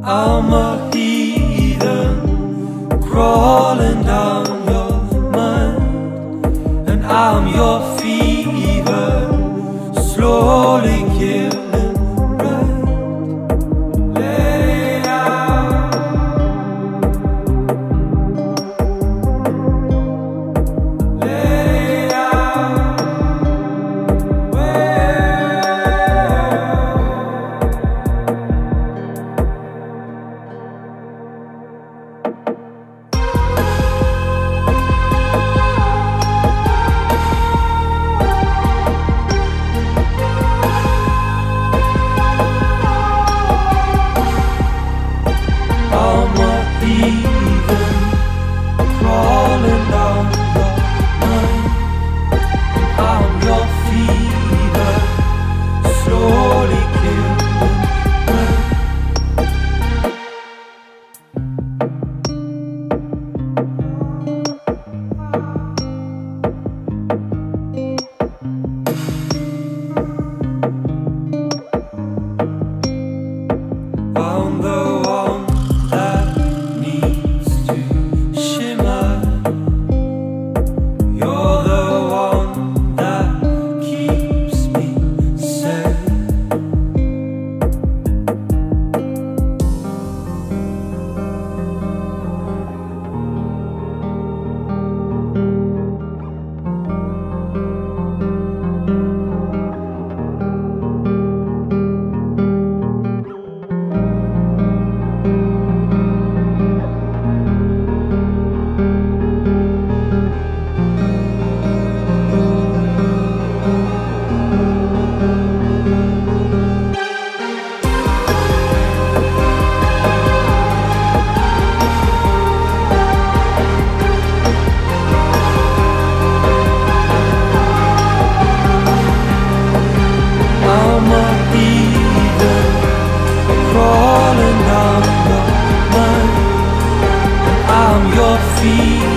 I'm a heathen, crawling down your mind, and I'm your fever, slowly killing right. Lay down, lay down, I'm a heathen, crawling down your mind, I'm your fever, slowly killing right. I'm the one that needs to shimmer. You're the one that keeps me safe. I'm a heathen, crawling down your mind, I'm your feet.